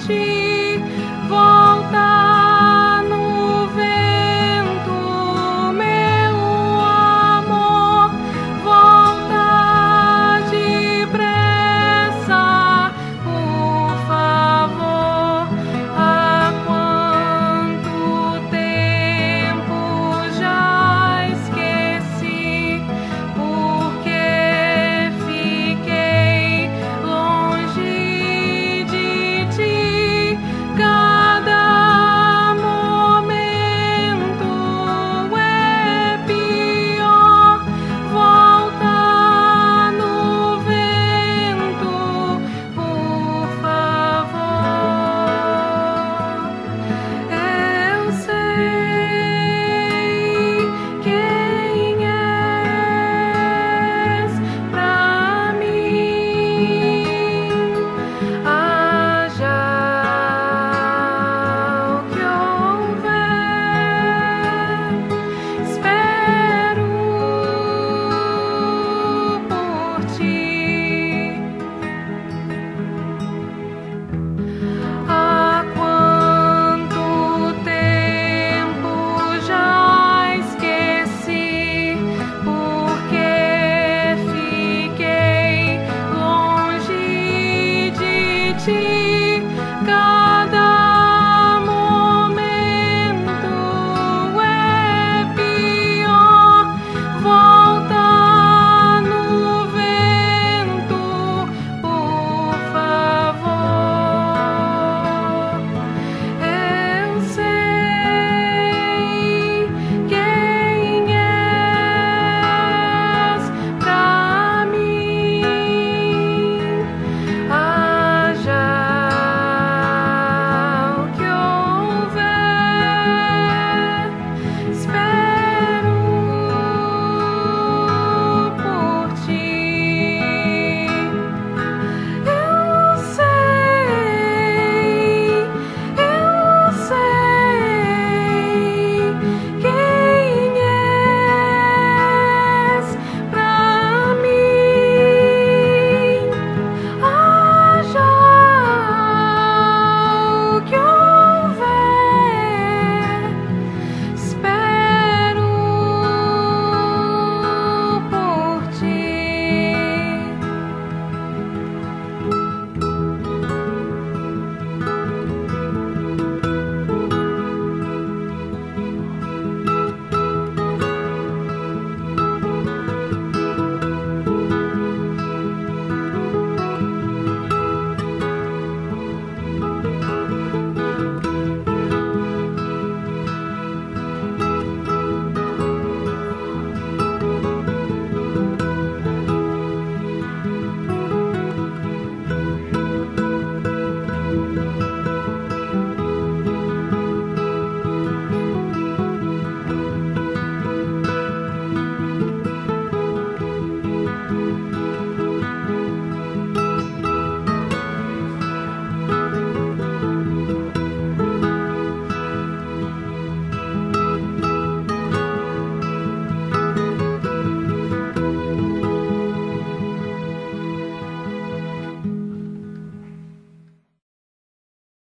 ti, volta no vento, meu amor, volta depressa, por favor. Há quanto tempo já esqueci, porque fiquei longe de ti. Cada momento é pior. Volta no vento, por favor. Eu sei quem és pra mim. Haja o que houver, espero por ti. Há quanto tempo já esqueci, porque fiquei longe de ti.